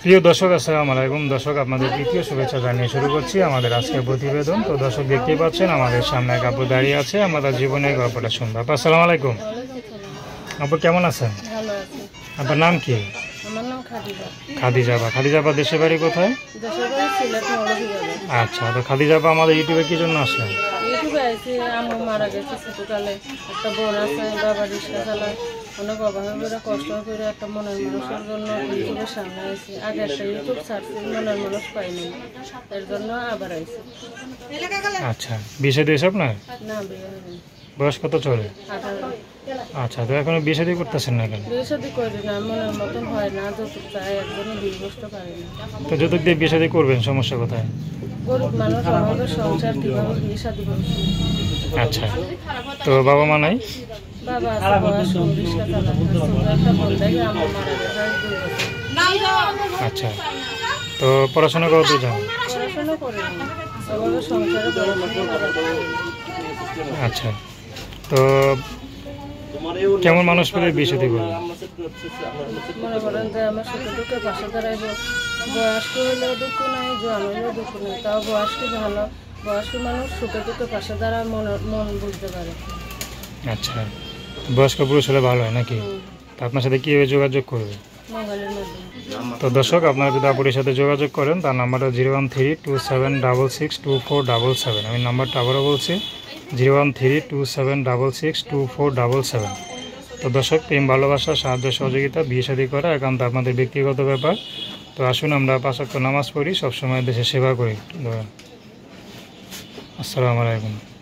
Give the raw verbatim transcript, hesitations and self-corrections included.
প্রিয় দর্শক, আসসালামু আলাইকুম। দর্শক, আপনাদের তৃতীয় শুভেচ্ছা জানিয়ে শুরু করছি আমাদের আজকের প্রতিবেদন। তো দর্শক, দেখতেই পাচ্ছেন আমাদের সামনে এক আপু দাঁড়িয়ে আছে। আমরা তার জীবনের গল্পটা শুনবো। আপু, আসসালামু আলাইকুম। আপু, কেমন আছেন? ভালো আছি। আপনার নাম কি? আমার নাম খাদিজা। খাদিজা আপা। খাদিজা আপা দেশের বাড়ি কোথায়? দেশের বাড়ি সিলেট মৌলভীবাজার। আচ্ছা, তো খাদিজা আপা আমাদের ইউটিউবে কি জন্য আসলেন? ইউটিউবে আইছি, আম্মু মারা গেছে ছোটকালে। একটা বোন আছে, বাবা রিক্সা চালায়। অনেক অভাবে করে কষ্ট করে একটা মনের মানুষের জন্য ইউটিউবের সামনে আইছি। আগে একটা ইউটিউব সার্চ মনের মানুষ পাইনি, এর জন্য আবার আইছি। আচ্ছা, বিয়ে শাদী হয়েছে আপনার? না, বিয়ে হয়নি। বয়স কত চলে? আঠারো। আচ্ছা, তো এখনো বিয়ে শাদী করতেছেন না কেন? বিয়ে শাদী করি না, মনের মতন হয় না, যৌতুক চাই, একজনও বিয়ে বসতে পারি না। তো যৌতুক দিয়ে বিয়ে শাদী করবেন, সমস্যা কোথায়? গরিব মানুষ, অভাবে সংসার, কীভাবে বিয়ে শাদী করছি। আচ্ছা, তো বাবা মা নাই? বাবা আছে, বয়স রিক্সা চালায়। একটা বোন দেখে আম্মু মারা গেছে দুই বছর। আচ্ছা, তো পড়াশোনা কত দূর যান? পড়াশোনা করিনি, ওভাবে সংসারে পড়াশোনা করা যায়। আচ্ছা, তো কেমন মানুষ পেলে বিয়ে শাদী করবেন? মনে করেন যে আমার সুখে দুঃখে পাশে দাঁড়াইব। বয়স্ক হইলেও দুঃখ নাই, জোয়ান হইলেও দুঃখ নেই, তাও বয়স্ক ভালো। বয়স্ক মানুষ সুখে দুঃখে পাশে দাঁড়ায়, মন মন বুঝতে পারে। আচ্ছা, বয়স্ক পুরুষ হলে ভালো হয় নাকি? তো আপনার সাথে কীভাবে যোগাযোগ করবে? মোবাইলের মাধ্যমে। তো দর্শক, আপনারা যদি আপুরির সাথে যোগাযোগ করেন, তার নাম্বারটা zero one three two seven double six two four double seven. আমি নাম্বারটা আবারও বলছি, zero one three two seven double six two four double seven. তো দর্শক, প্রেম ভালোবাসা সাহায্য সহযোগিতা বিয়ে শাদী করা একান্ত আপনাদের ব্যক্তিগত ব্যাপার। তো আসুন আমরা পাঁচ ওয়াক্ত নামাজ পড়ি, সবসময় দেশের সেবা করি। আসসালামু আলাইকুম।